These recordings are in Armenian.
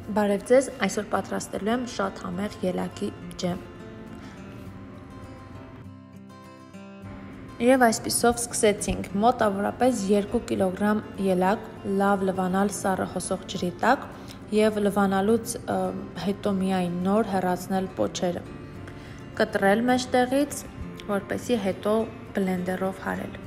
Բարև ձեզ, այսօր պատրաստելու եմ շատ համեղ ելակի ջեմ։ Եվ այսպիսով սկսեցինք մոտավորապես 2 կիլոգրամ ելակ լավ լվանալ սառը հոսող ջրի տակ և լվանալուց հետո միայն նոր հեռացնել պոչերը, կտրել մեջտեղից, որպեսզի հետո բլենդերով հարել։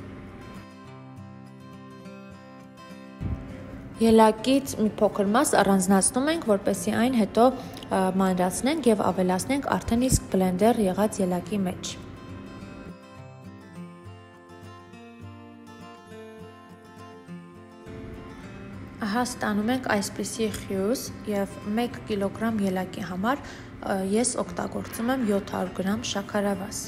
Ելակից մի փոքր մաս առանձնացնում ենք, որպեսզի այն հետո մանրացնենք և ավելացնենք արդեն իսկ բլենդեր եղած ելակի մեջ։ Ահա ստանում ենք այսպիսի խյուս և 1 կիլոգրամ ելակի համար ես օգտագործում եմ 700 գրամ շաքարավազ։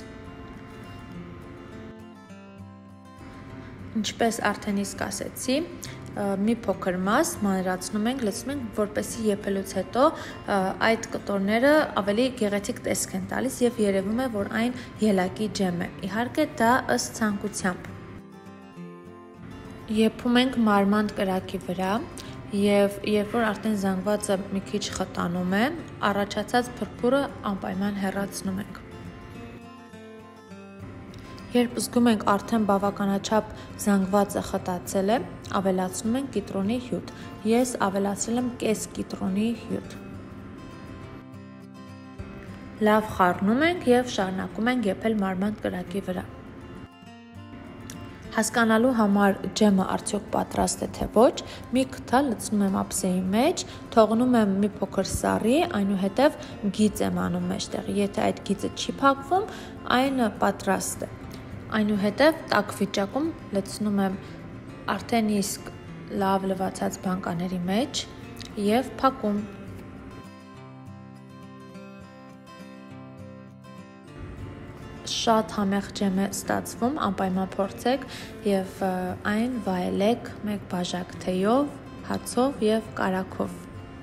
Ինչպես արդեն իսկ ասեցի, մի փոքր մաս մանրացնում ենք, լցնում ենք, որպեսզի եփելուց հետո այդ կտորները ավելի գեղեցիկ տեսք են տալիս և երևում է, որ այն ելակի ջեմ է։ Իհարկե դա ըստ ցանկության։ Եփում ենք մարմանդ կրակի վրա և երբ որ արդեն զանգվածը մի քիչ խտանում է, առաջացած փրփուրը անպայման հեռացնում ենք։ Երբ զգում ենք արդեն բավականաչափ զանգվածը խտացել է, ավելացնում ենք կիտրոնի հյութ։ Ես ավելացրել եմ կես կիտրոնի հյութ։ Լավ խառնում ենք և շարունակում ենք եփել մարմանդ կրակի վրա։ Հասկանալու համար ջեմը արդյոք պատրաստ է թե ոչ, մի քթա լցնում եմ ափսեի մեջ, թողնում եմ մի փոքր սառի, այնուհետև գիծ եմ անում մեջտեղ։ Եթե այդ գիծը չի փակվում, այն պատրաստ է։ Այնուհետև տաք վիճակում լցնում եմ արդեն իսկ լավ լվացած բանկաների մեջ և փակում։ Շատ համեղ ջեմ է ստացվում, անպայման փորձեք և այն վայելեք մեկ բաժակ թեյով, հացով և կարագով։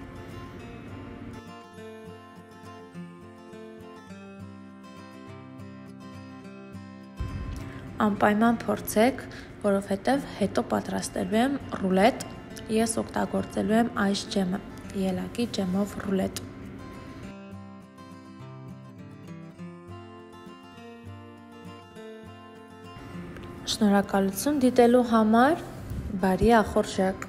Անպայման փորձեք, որովհետև հետո պատրաստելու եմ ռուլետ, ես օգտագործելու եմ այս ջեմը, ելակի ջեմով ռուլետ։ Շնորհակալություն դիտելու համար, բարի ախորժակ։